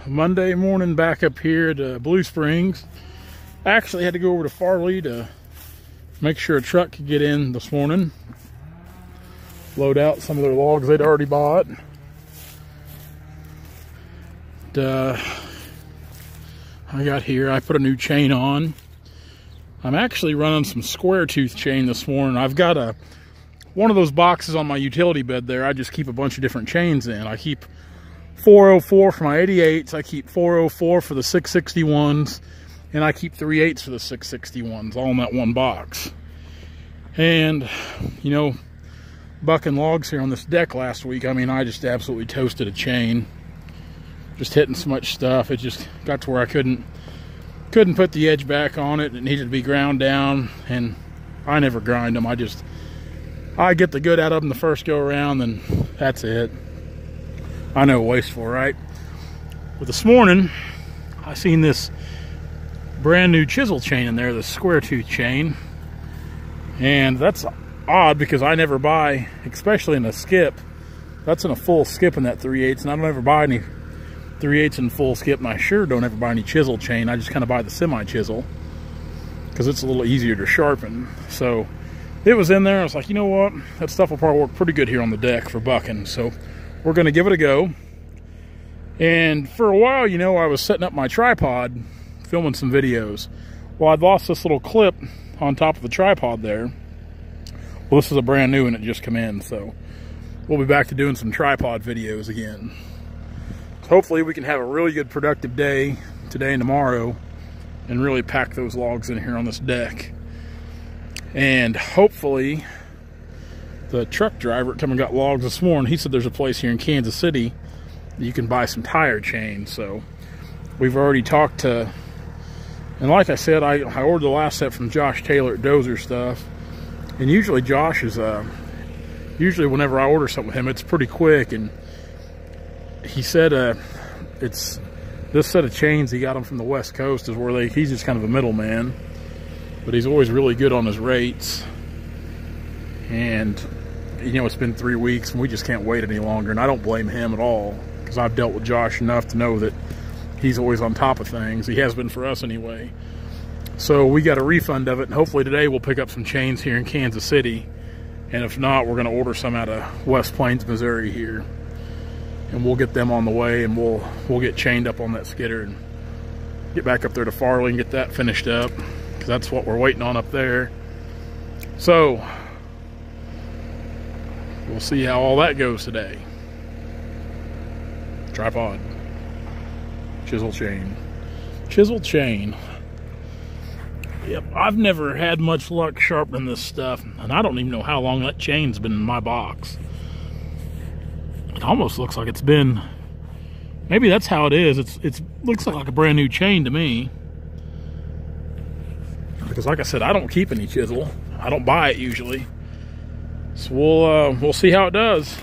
Monday morning back up here at Blue Springs. I actually had to go over to Farley to make sure a truck could get in this morning. Load out some of their logs they'd already bought. I got here, I put a new chain on. I'm actually running some square tooth chain this morning. I've got one of those boxes on my utility bed there. I just keep a bunch of different chains in. I keep 404 for my 88s, I keep 404 for the 661s, and I keep 3/8 for the 661s, all in that one box. And, you know, bucking logs here on this deck last week, I mean, I just absolutely toasted a chain. Just hitting so much stuff, it just got to where I couldn't put the edge back on it. It needed to be ground down, and I never grind them. I get the good out of them the first go around, and that's it. I know, wasteful, right? But this morning, I seen this brand new chisel chain in there, the square tooth chain. And that's odd because I never buy, especially in a skip, that's in a full skip in that 3/8, and I don't ever buy any 3/8 in full skip, and I sure don't ever buy any chisel chain. I just kind of buy the semi-chisel because it's a little easier to sharpen. So it was in there. I was like, you know what? That stuff will probably work pretty good here on the deck for bucking. So we're going to give it a go. And for a while, you know, I was setting up my tripod, filming some videos. Well, I'd lost this little clip on top of the tripod there. Well, this is a brand new one, it just come in. So we'll be back to doing some tripod videos again. Hopefully we can have a really good productive day today and tomorrow and really pack those logs in here on this deck. And hopefully the truck driver that come and got logs this morning, he said there's a place here in Kansas City that you can buy some tire chain. So we've already talked to, and like I said, I ordered the last set from Josh Taylor at Dozer Stuff. And usually Josh is, usually whenever I order something with him, it's pretty quick. And he said it's this set of chains he got them from the West Coast is where he's just kind of a middleman, but he's always really good on his rates. And you know, it's been 3 weeks and we just can't wait any longer, and I don't blame him at all because I've dealt with Josh enough to know that he's always on top of things. He has been for us anyway. So we got a refund of it, and hopefully today we'll pick up some chains here in Kansas City, and if not, we're going to order some out of West Plains, Missouri here. And we'll get them on the way, and we'll get chained up on that skidder and get back up there to Farley and get that finished up, because that's what we're waiting on up there. So we'll see how all that goes today. Tripod, chisel chain, chisel chain. Yep, I've never had much luck sharpening this stuff, and I don't even know how long that chain's been in my box. It almost looks like it's been, maybe that's how it is. It looks like a brand new chain to me. Because like I said, I don't keep any chisel. I don't buy it usually. So we'll see how it does.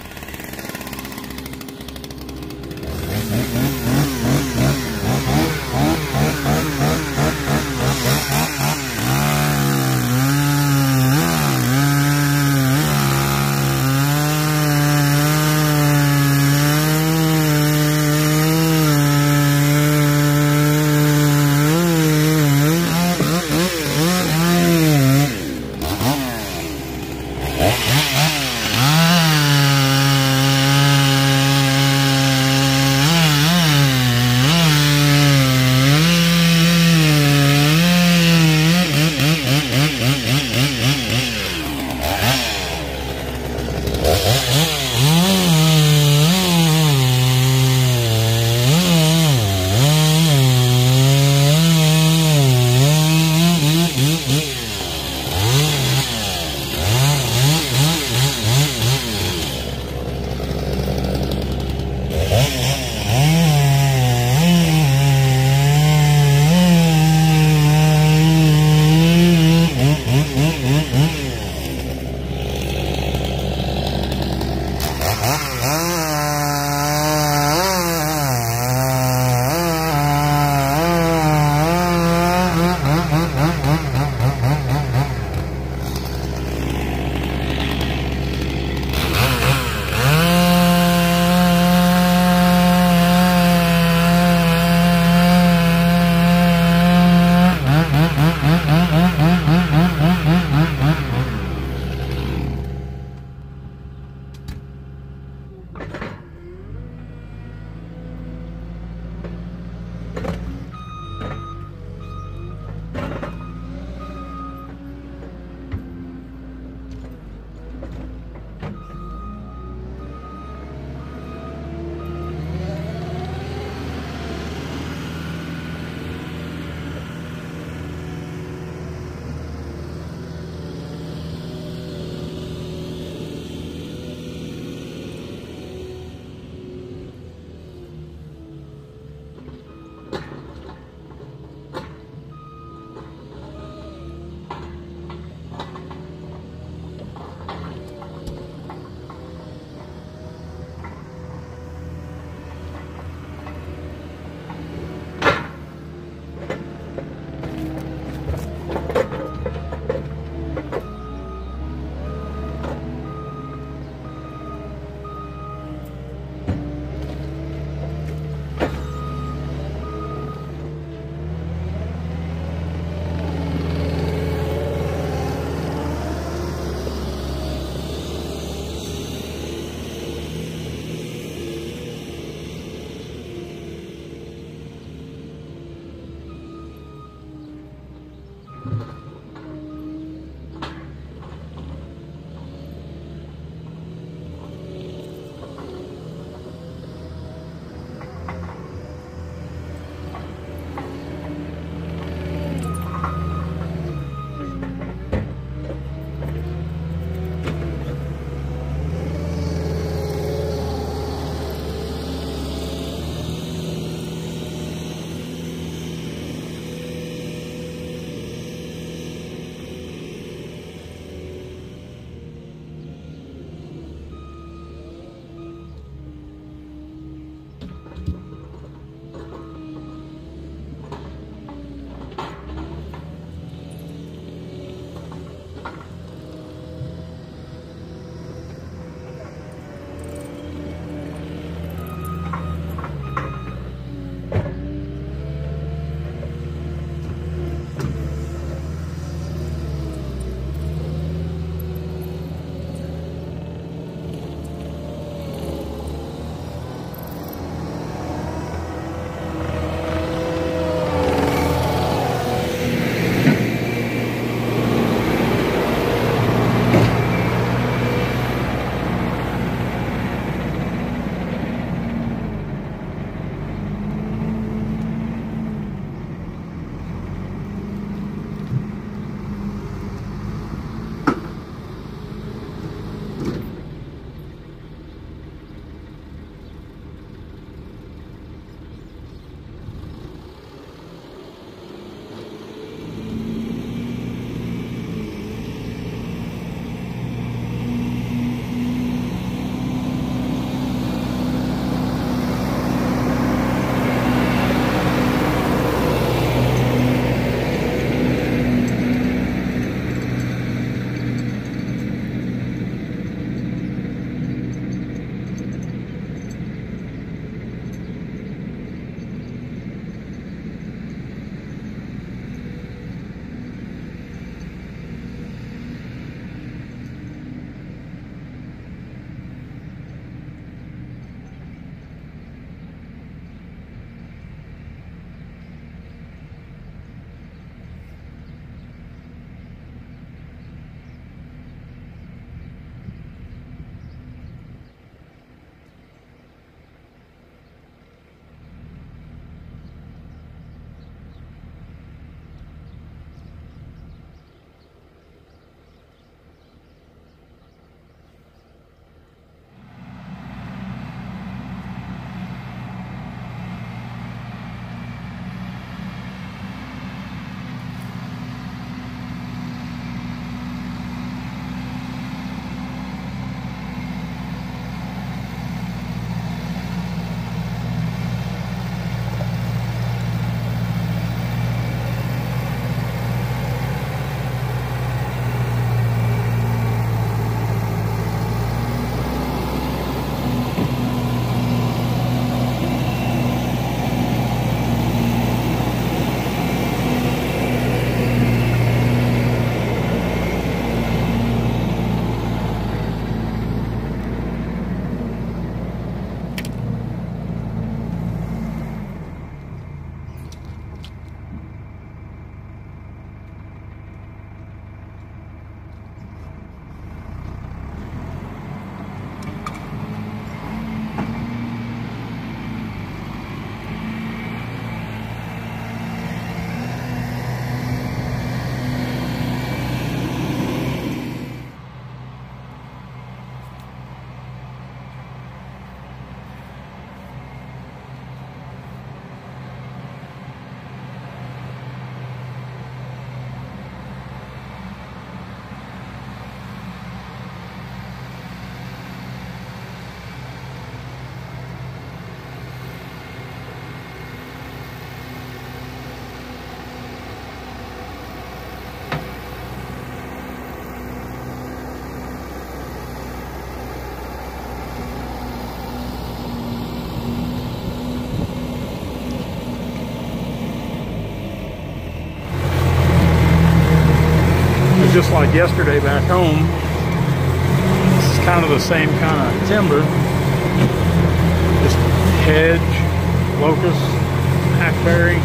just like yesterday back home. This is kind of the same kind of timber. Just hedge, locust, hackberry.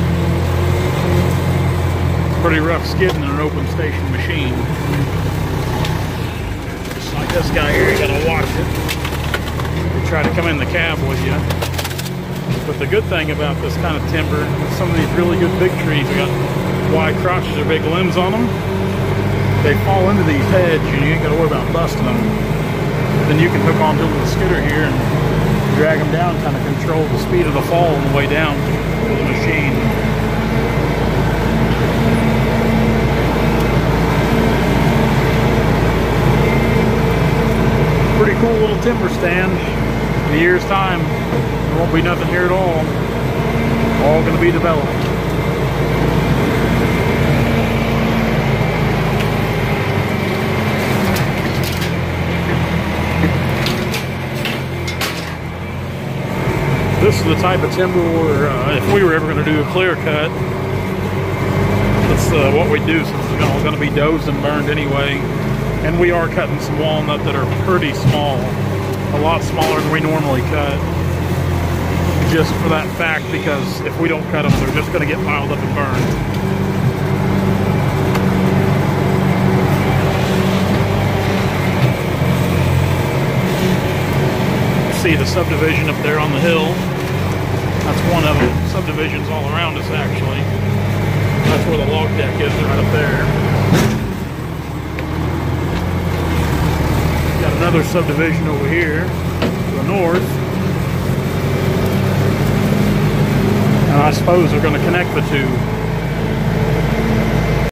It's pretty rough skidding in an open station machine. Just like this guy here, you gotta watch it. They try to come in the cab with you. But the good thing about this kind of timber, some of these really good big trees, we got wide crotches or big limbs on them. They fall into these hedges and you ain't got to worry about busting them. Then you can hook onto the skidder here and drag them down, kind of control the speed of the fall on the way down with the machine. Pretty cool little timber stand. In a year's time, there won't be nothing here at all. All going to be developed. This is the type of timber where if we were ever going to do a clear cut, that's what we do, since it's all going to be dozed and burned anyway. And we are cutting some walnut that are pretty small, a lot smaller than we normally cut. Just for that fact, because if we don't cut them, they're just going to get piled up and burned. See the subdivision up there on the hill. That's one of them. Subdivisions all around us, actually. That's where the log deck is, right up there. Got another subdivision over here to the north. And I suppose they're going to connect the two.